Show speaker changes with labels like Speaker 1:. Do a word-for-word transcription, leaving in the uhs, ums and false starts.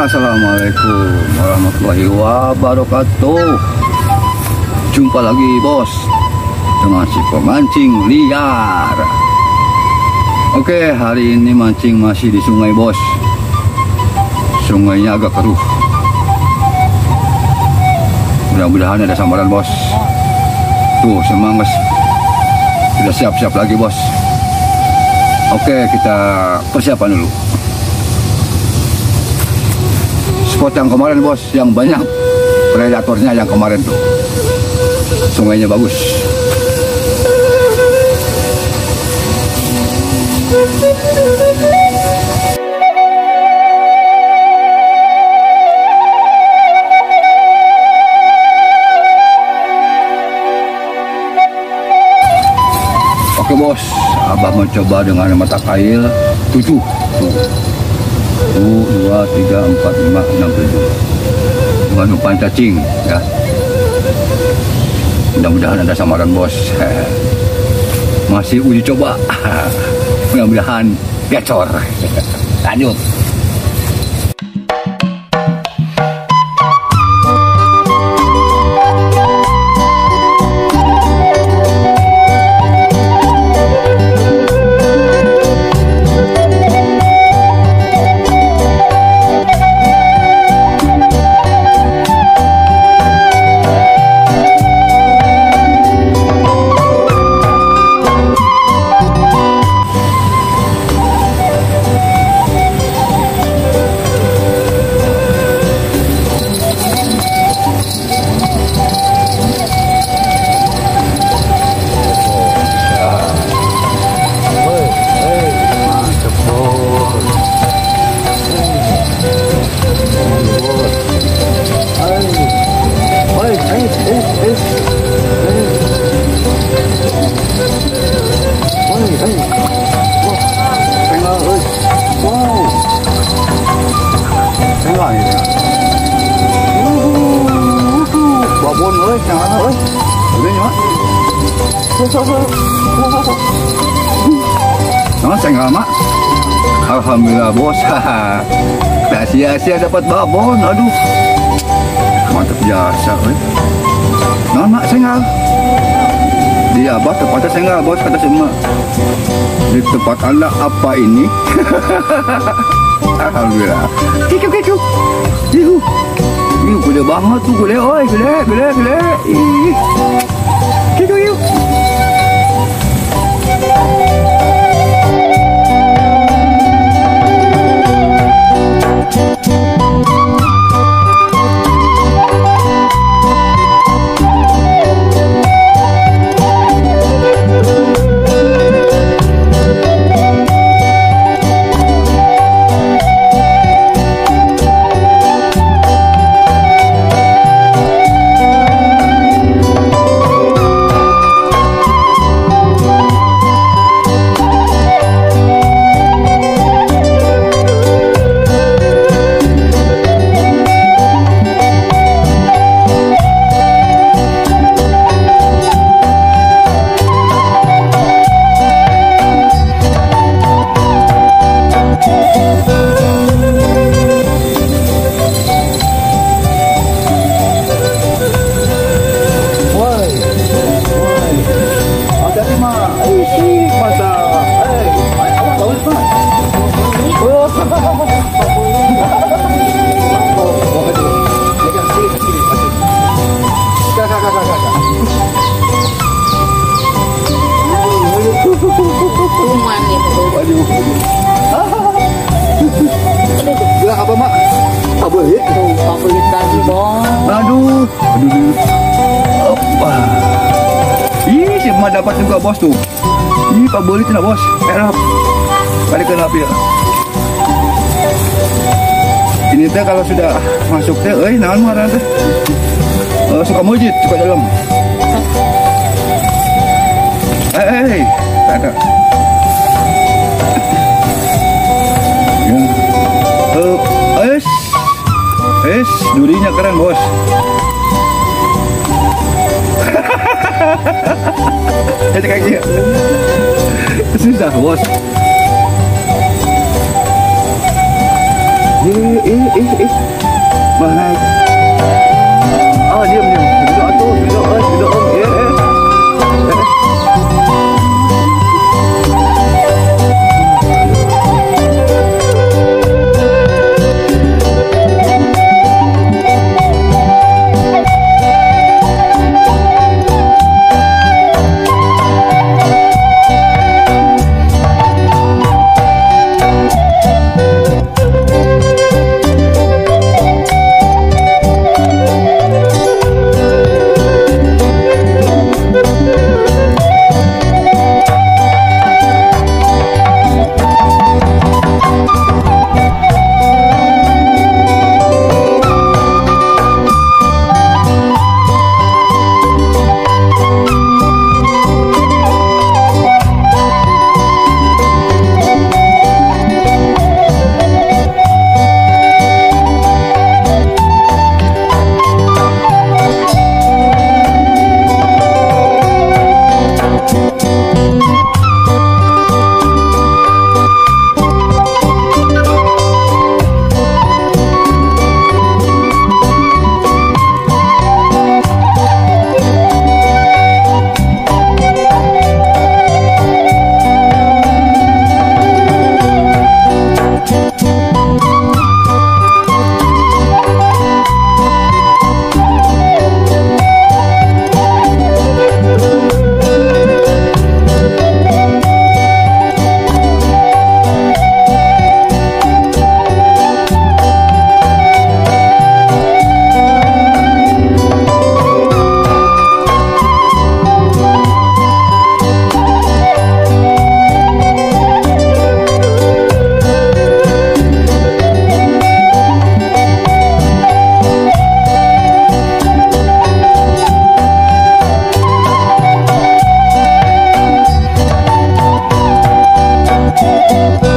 Speaker 1: Assalamualaikum warahmatullahi wabarakatuh. Jumpa lagi bos dengan si pemancing liar. Oke, hari ini mancing masih di sungai bos. Sungainya agak keruh. Mudah-mudahan ada sambaran bos. Tuh semangat. Sudah siap-siap lagi bos. Oke, kita persiapan dulu. Spot yang kemarin bos, yang banyak predatornya yang kemarin tuh. Sungainya bagus. Oke bos, abah mencoba dengan mata kail tujuh tuh. Satu, dua, tiga, empat, lima, enam, tujuh. Dengan umpan cacing ya. Mudah-mudahan ada samaran bos. Masih uji coba. Mudah-mudahan gacor. Lanjut. Nah, saya lama. Alhamdulillah bos. Tak sia-sia dapat babon. Aduh, mantap biasa. Nah, mak sengal. Dia abah tempatnya sengal bos, kata semua. Di tempat anda apa ini? Alhamdulillah. Kikuk kikuk. Yuh, yuh, gede banget tuh, gede, oi, gede, gede, gede. Ih, kikuk yuk. Apa mak? Pabelit? Pabelit tadi bos. Aduh, aduh, apa? Ih, si emak dapat juga bos tuh. Ih, pabelit nah bos. Erap. Kali kenapa ya? Ini teh kalau sudah masuk teh, eh, naon marah teh? Uh, suka mujid, suka dalam. Eh, eh, ada. Ya. Uh, es, es, durinya keren bos. Jadi kayak gitu. Susah bos. Ih, eh, eh, eh, eh. Baik. Ah, diam, diam. Duduk tu, duduk, eh, duduk, om. Eh, eh. Eh.
Speaker 2: Thank you.